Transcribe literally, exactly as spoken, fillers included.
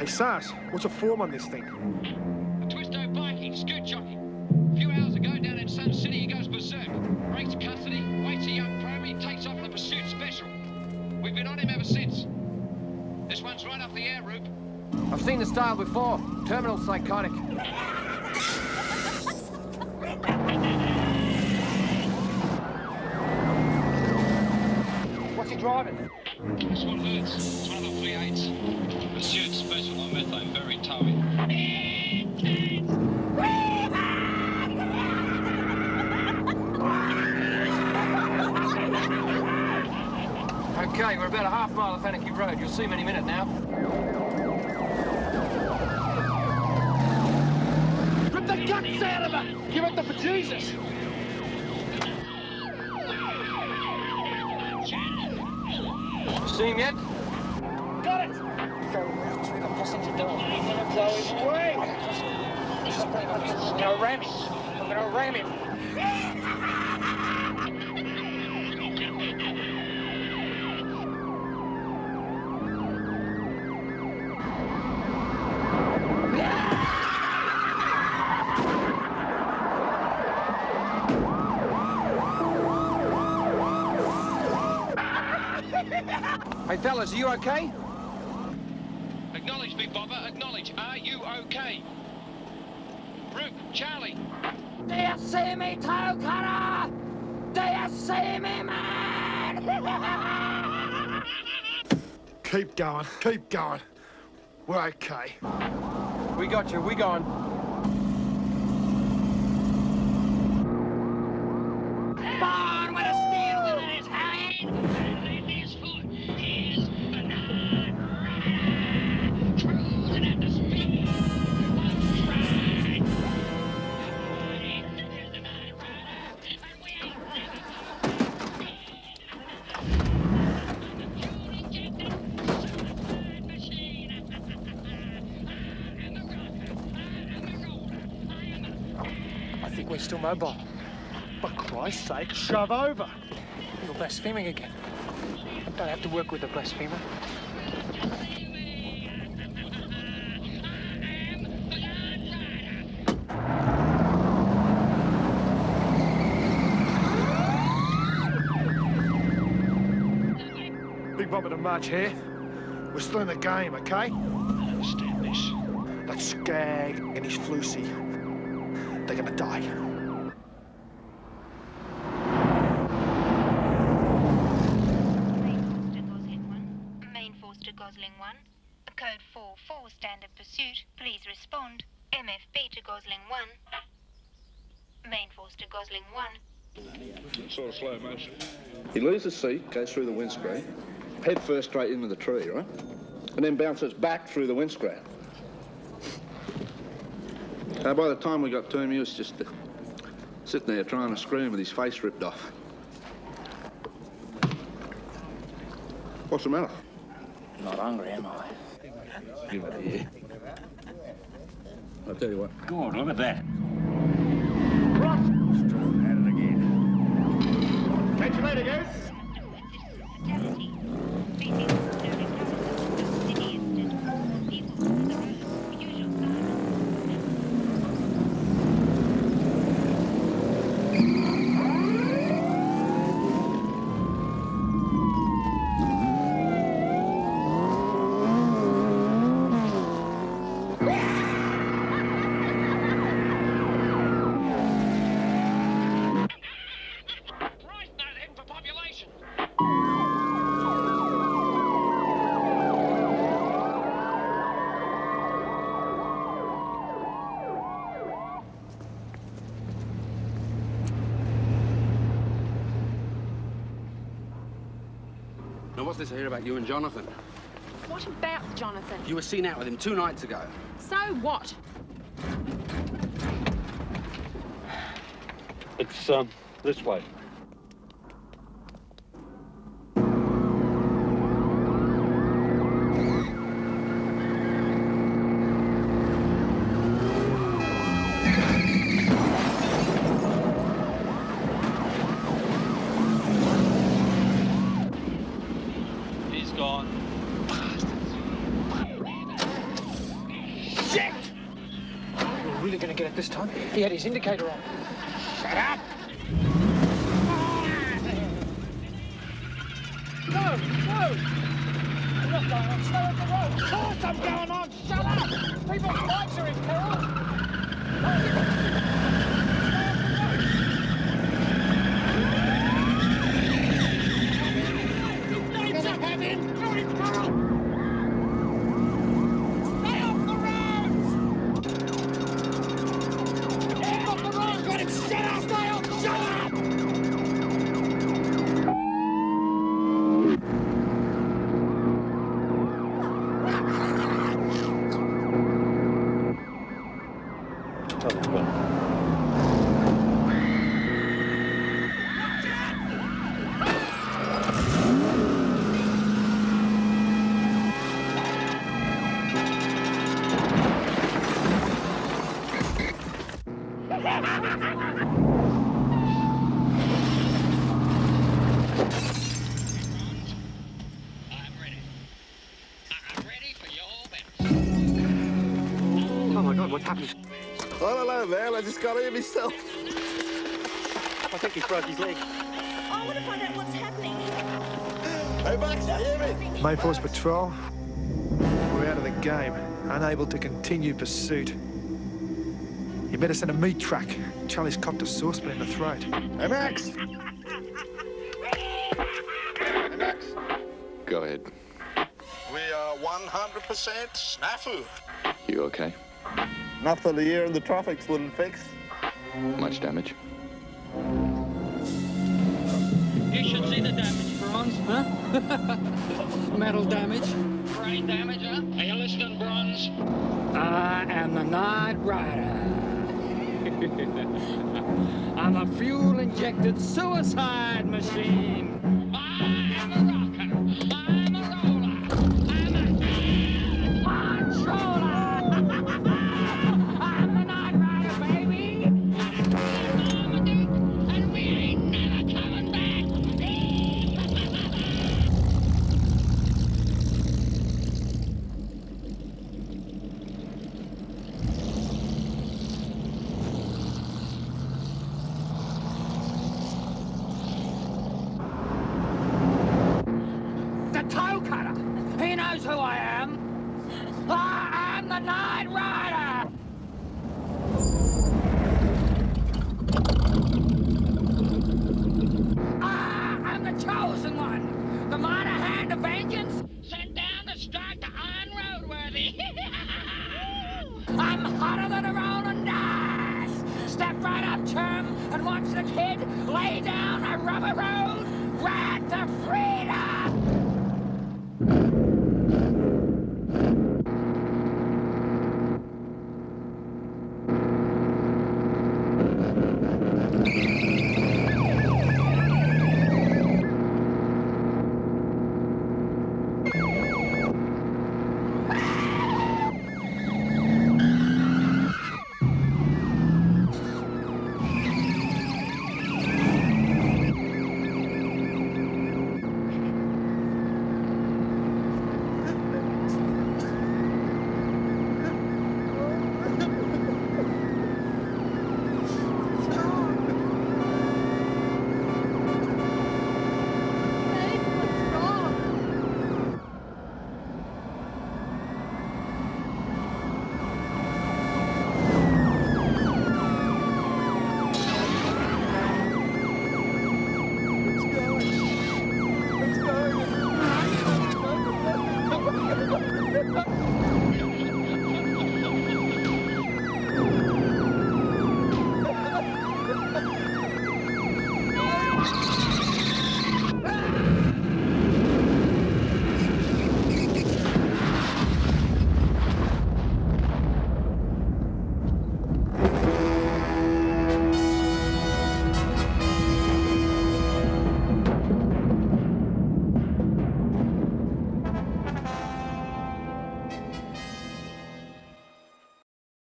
Hey, Sars, what's the form on this thing? A Twisto biking, scoot jockey. A few hours ago, down in Sun City, he goes berserk. Breaks custody, waits a young promie, takes off in the pursuit special. We've been on him ever since. This one's right off the air route. I've seen the style before. Terminal psychotic. What's he driving? This one hurts. It's one of the V eights. Pursuit special on methane, very towy. Okay, we're about a half mile off Anarchy Road. You'll see him any minute now. Rip the guts out of her! Give it the bejesus! See him yet? Got it! Go round through the passenger door. I'm gonna blow him away! I'm gonna ram him! I'm gonna ram him! Hey, fellas, are you okay? Acknowledge, Big Bopper, acknowledge. Are you okay? Rook, Charlie. Do you see me, toe cutter? Do you see me, man? Keep going, keep going. We're okay. We got you, we gone. Born with a steel wheel in his hand. Cruising at the speed of train. I think we're still mobile. For Christ's sake, shove over. You're blaspheming again. I don't have to work with a blasphemer. Big Bopper to March here. We're still in the game, okay? I don't understand this. That Skag and his Flusy, they're gonna die. Main force to Gosling one. Code four four, standard pursuit. Please respond. M F B to Gosling one. Main force to Gosling one. Sort of slow motion. He leaves the seat, goes through the windscreen, head first straight into the tree, right? And then bounces back through the windscreen. Now, by the time we got to him, he was just uh, sitting there trying to scream with his face ripped off. What's the matter? Not hungry, am I? Give it here. I'll tell you what. Go on, look at that. Strong at it again. Catch you later, guys. Now, what's this I hear about you and Jonathan? What about Jonathan? You were seen out with him two nights ago. So what? It's, um, this way. track this time. He had his indicator on. Shut up! No, no! I'm not going on. Stay on the road. Of course I'm going on. Shut up! People's lives are in peril. Man, I just got here myself. I think he's broke his leg. I want to find out what's happening. Hey, Max, you hear me? Main Force Patrol. We're out of the game. Unable to continue pursuit. You better send a meat truck. Charlie's copped a saucepan in the throat. Hey, Max! Hey, Max. Go ahead. We are one hundred percent snafu. You okay? Nothing the air and the tropics wouldn't fix. Much damage? You should see the damage, Bronze, huh? Metal damage. Brain damage, huh? Are you listening, Bronze? I am the Night Rider. I'm a fuel-injected suicide machine. I'm a rocker. I'm a roller. I'm a controller. Who I am. I am the Night Rider! I am the chosen one! The minor hand of vengeance sent down to strike the iron roadworthy! I'm hotter than a rolling dice! Step right up, chum, and watch the kid lay down a rubber road right to freedom! No!